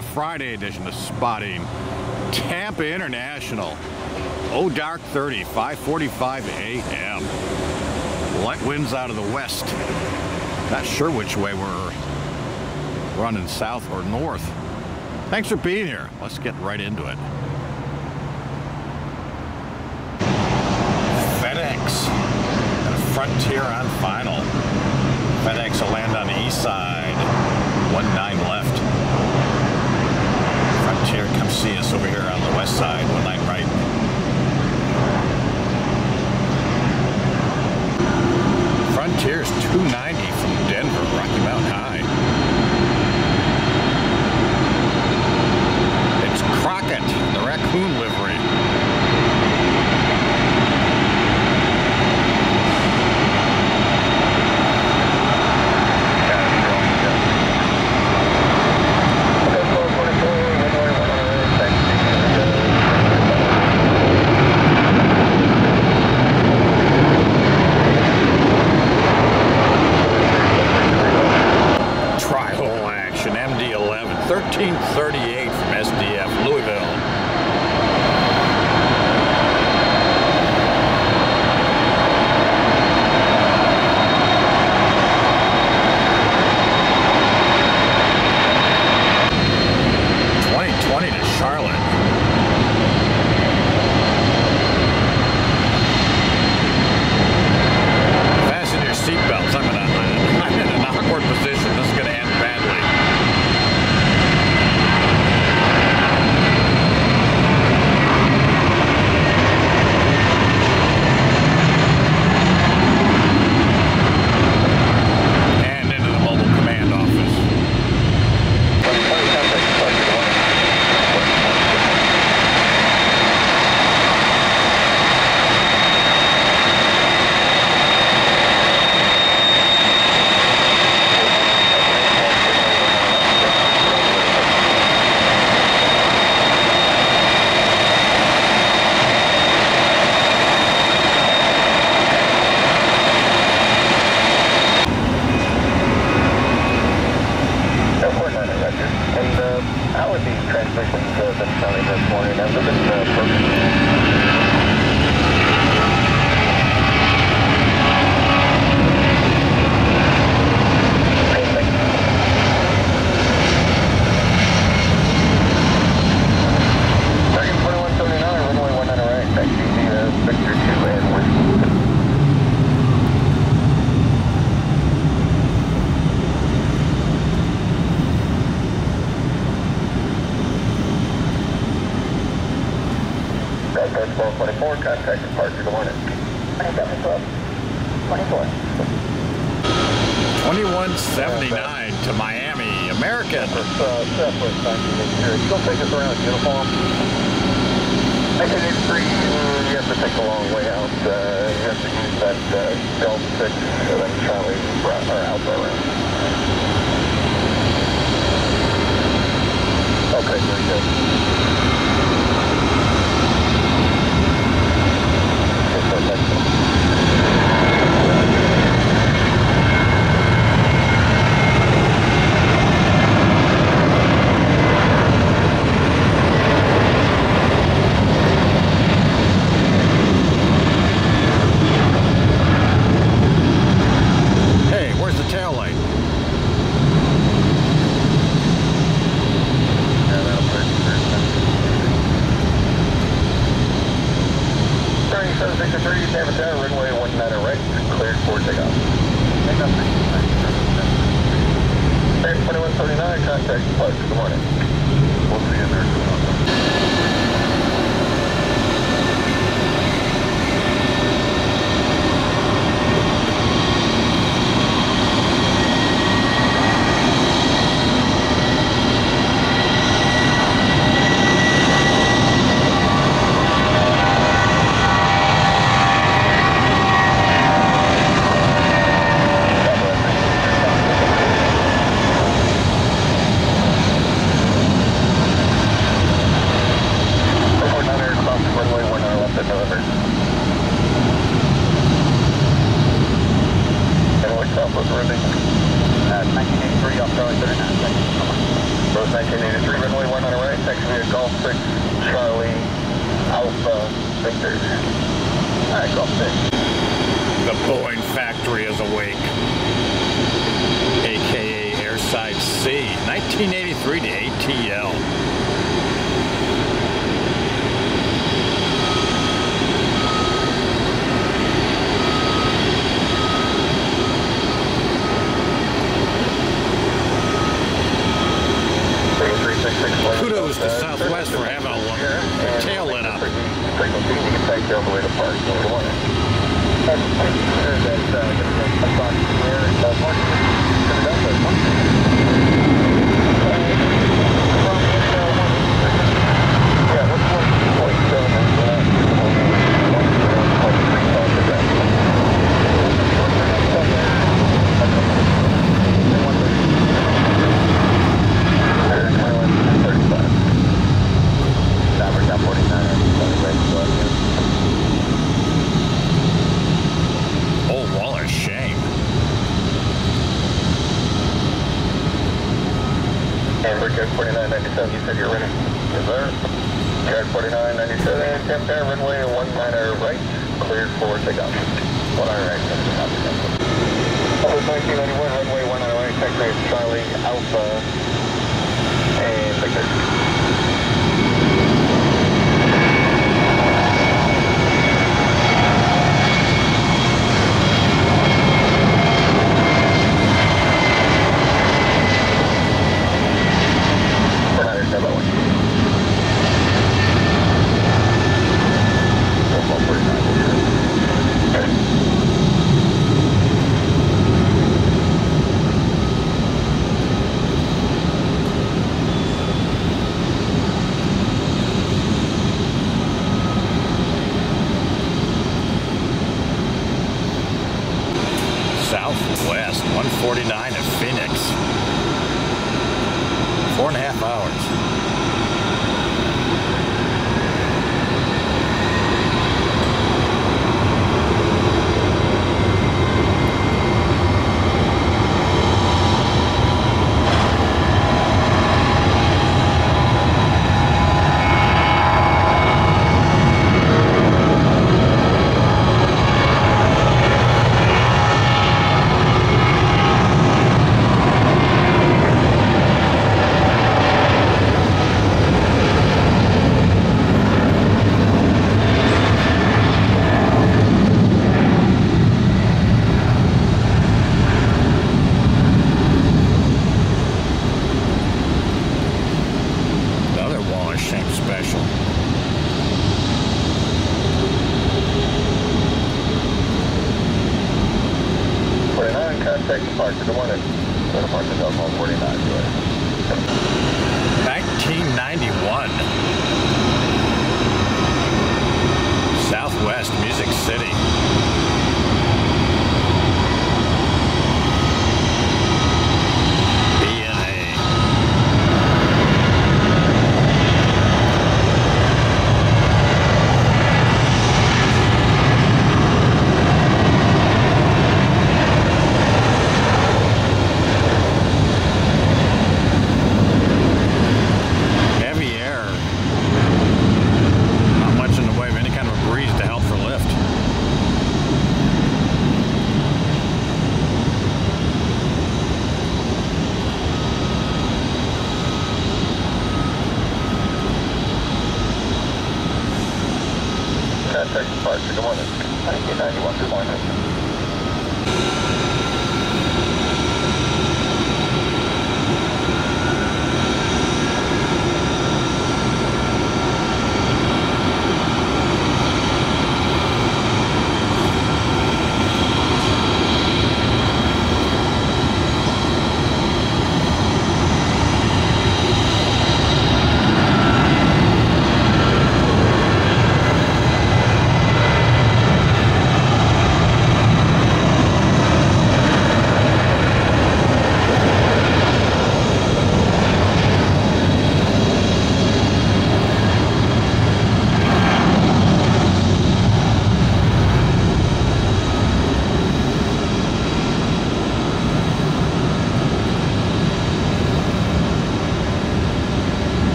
the Friday edition of Spotting. Tampa International. Oh, dark 30, 5:45 a.m. Light winds out of the west. Not sure which way we're running, south or north. Thanks for being here. Let's get right into it. FedEx and a Frontier on final. FedEx will land on the east side. 19 left. Frontier, come see us over here on the west side. 19 right. Frontier's 290 from Denver, Rocky Mountain High. It's Crockett, the raccoon livery. MD-11, 1338 from SDF, Louisville. To Charlotte. Fasten your seatbelts. I'm in an awkward position. This is going to end badly. And into the mobile command office. That's 1224, contact departure, good morning. 2712, 24. 2179 to Miami, American. Southwest 1983. You'll take us around uniform. 1983, you have to take a long way out. You have to use that Delta 6, then Charlie Alpha around. Okay, very good. Hey, where's the tail light? Yeah, that'll put it 763, Tampa Tower, runway 19 right, cleared for takeoff. Take off. 2139, contact departure, good morning. We'll see you there. Southwest running at 1983 off Charlie 39. Rose 1983 runway text me a Golf 6, Charlie, Alpha, Victor. Alright, Golf 6. The Boeing factory is awake, aka Airside C, 1983 to ATL. Kudos to Southwest for having a tail lit up. Frequency, you can take all the way to Park. Good morning. Card 4997, you said you're ready. Yes, sir. Card 4997, Camp Air, runway 19er right, cleared for takeoff. 19er right, Over 1991, runway 19er right, taxi Charlie, Alpha, and Victor. Southwest 149 at Phoenix. 4.5 hours. Contact departure, good morning. Departure Telephone 49, 1991. Southwest Music City. Contact departure, good morning. 1991, good morning.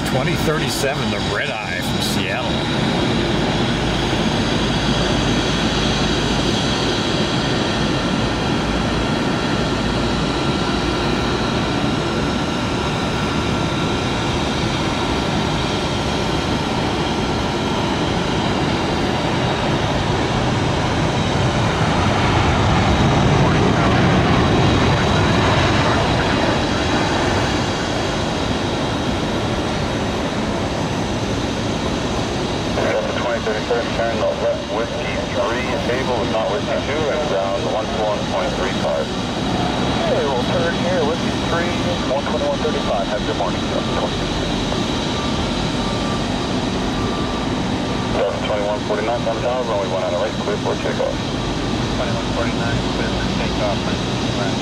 2037, the Red Eye from Seattle. Turn left, Whiskey 3, table is not Whiskey 2, and down 121.35. Okay, we'll turn here, Whiskey 3, 121.35. Have a good morning. 2149, 7 tower, runway 1 on the right, clear for takeoff. 2149, clear for takeoff, right,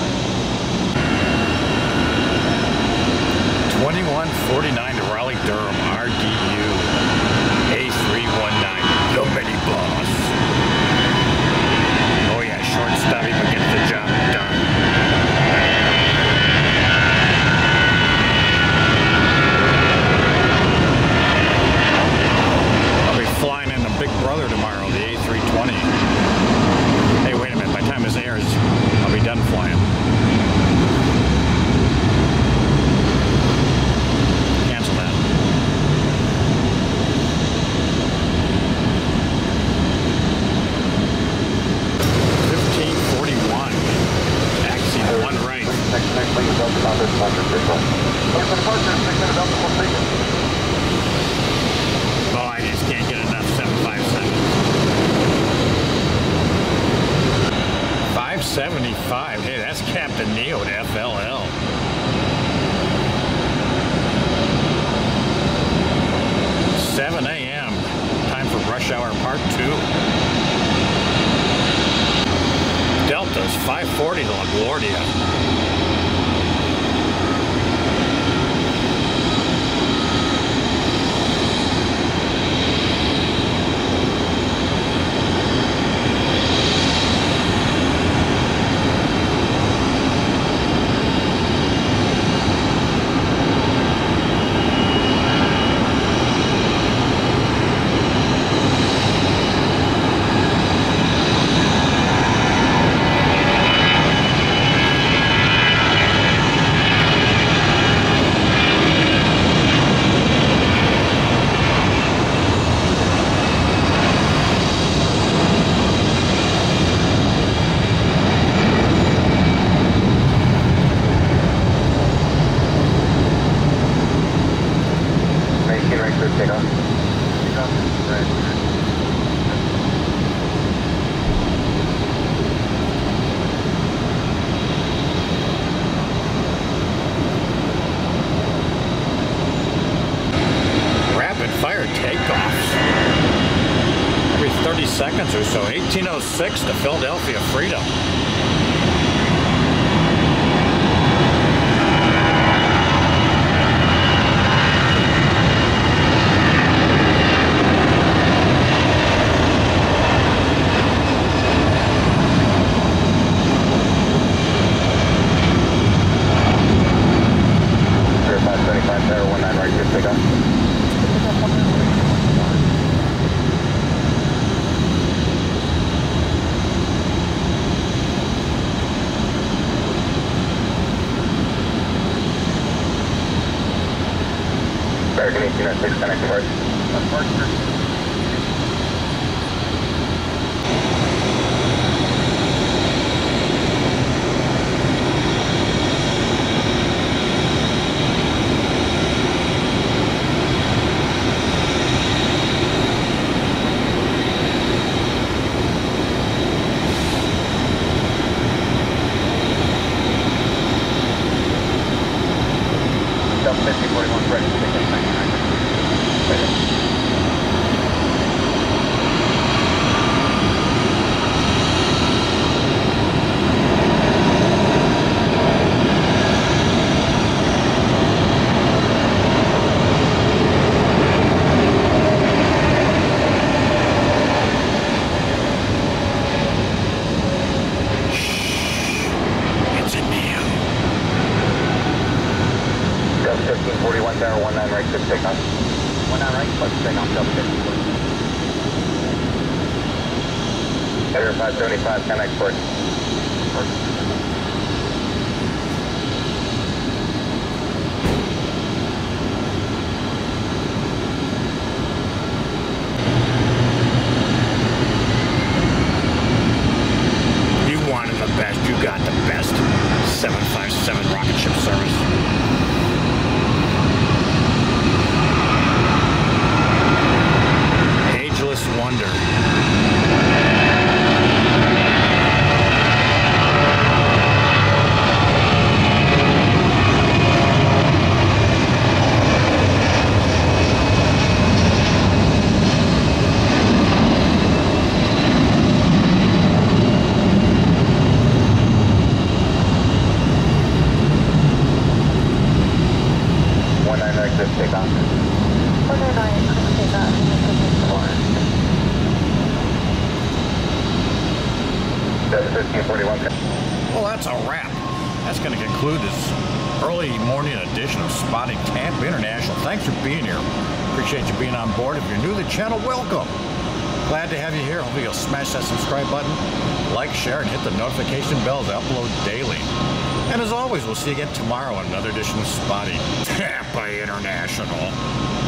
2149 to Raleigh-Durham, RDU. A319, the mini boss. Oh yeah, short stubby, but gets the job done. I'll be flying in the Big Brother tomorrow, the A320. Hey, wait a minute, by the time this airs, I'll be done flying. Cancel that. Oh, I just can't get enough 757. 575. Hey, that's Captain Neo at FLL. $7 a.m. Time for rush hour part 2. Delta's 540 to LaGuardia. Seconds or so. 1806 to Philadelphia Freedom. American 1806, connect to Delta 5041, ready to take us 99. Delta 1541 Tower 19 right, good takeoff. 19 right, let's take off Delta 1541. Air 575, 10 export. You wanted the best, you got the best. 757 rocket ship service. Ageless wonder. Takeoff. 109, takeoff. Delta 1541. Well, that's a wrap. That's going to conclude this early morning edition of Spotting Tampa International. Thanks for being here. Appreciate you being on board. If you're new to the channel, welcome. Glad to have you here. Hopefully you'll smash that subscribe button, like, share, and hit the notification bell as I upload daily. And as always, we'll see you again tomorrow on another edition of Spotting Tampa International.